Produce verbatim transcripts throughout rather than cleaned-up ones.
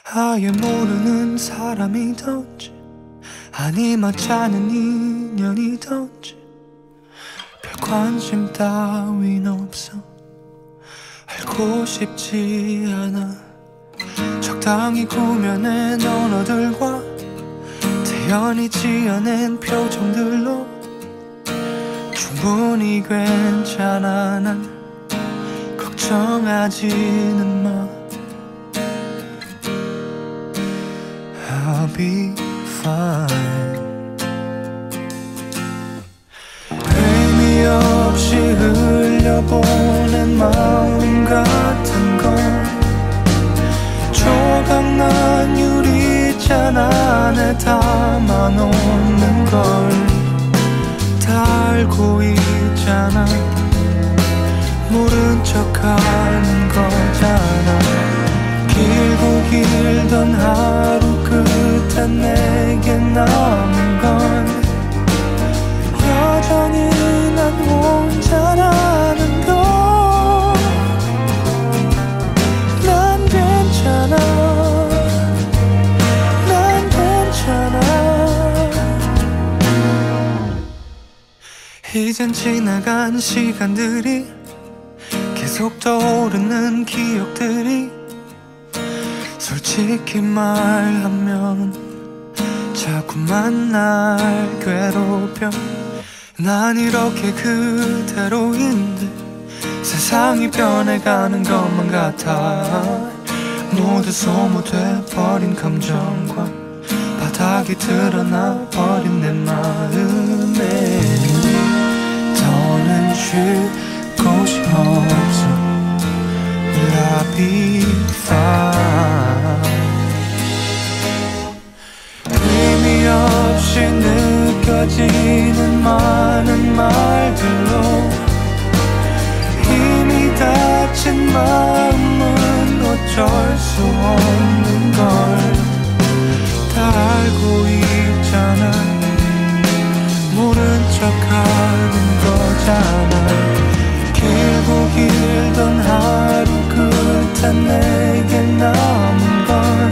아예 모르는 사람이던지 아니 맞지 않은 인연이던지 별 관심 따윈 없어. 알고 싶지 않아. 적당히 구며낸 언어들과 태연히 지어낸 표정들로 충분히 괜찮아. 난 걱정하지는 마. I'll be fine. 의미 없이 흘려보낸 마음 같은 건 조각난 유리잔 안에 담아놓는 걸 다 알고 있잖아. 모른 척하는 거잖아. 길고 길던 하루 끝에 내게 남은 건 여전히 난 혼자라는 걸. 난 괜찮아. 난 괜찮아. 이젠 지나간 시간들이 계속 떠오르는 기억들이 솔직히 말하면 자꾸만 날 괴롭혀. 난 이렇게 그대로인데 세상이 변해가는 것만 같아. 모두 소모돼버린 감정과 바닥이 드러나 버린 내 마음에 더는 쉴 곳이 없어. Will I be fine? 의미 없이 느껴지는 많은 말들로 이미 다친 마음은 어쩔 수 없는 걸 다 알고 있잖아. 모른 척하는 거잖아. 길고 길던 하루 끝에 내게 남은 건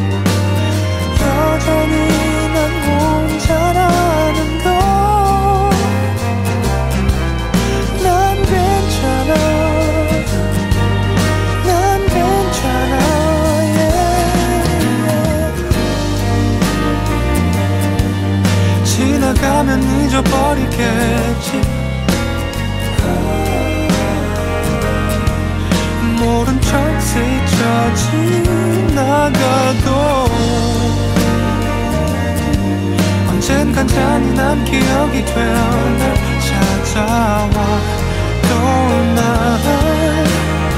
여전히 난 혼자라는 걸. 난 괜찮아. 난 괜찮아. yeah. 지나가면 잊어버리겠지. 모른 척 스쳐 지나가도 언젠간 잔인한 기억이 되어 날 찾아와 또 날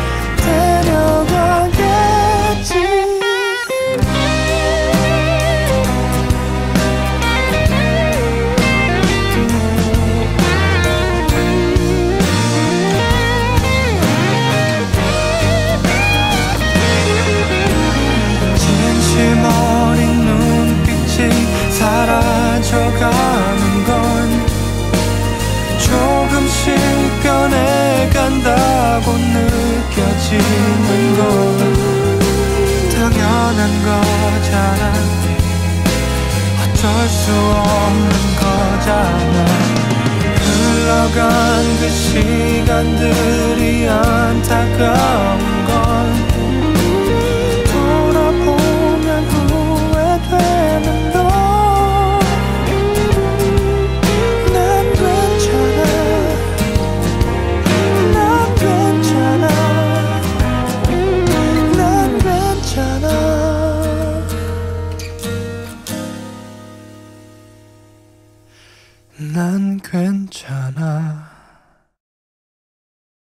데려가겠지. 어린 눈빛이 사라져가는 건 조금씩 변해간다고 느껴지는 건 당연한 거잖아. 어쩔 수 없는 거잖아. 흘러간 그 시간들이 안타까운 건 되는 너. 난 괜찮아. 난 괜찮아. 난 괜찮아. 난 괜찮아.